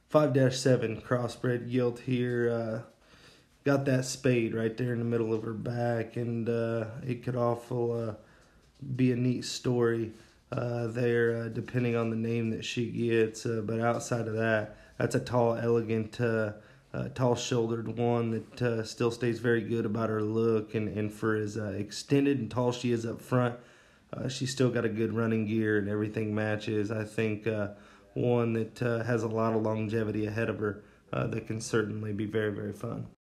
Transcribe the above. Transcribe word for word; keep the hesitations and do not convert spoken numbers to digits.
five dash seven crossbred gilt here. Uh, got that spade right there in the middle of her back, and uh, it could awful uh, be a neat story uh, there, uh, depending on the name that she gets. Uh, but outside of that, that's a tall, elegant, uh, uh, tall-shouldered one that uh, still stays very good about her look, and, and for as uh, extended and tall she is up front, uh, she's still got a good running gear and everything matches. I think uh, one that uh, has a lot of longevity ahead of her uh, that can certainly be very, very fun.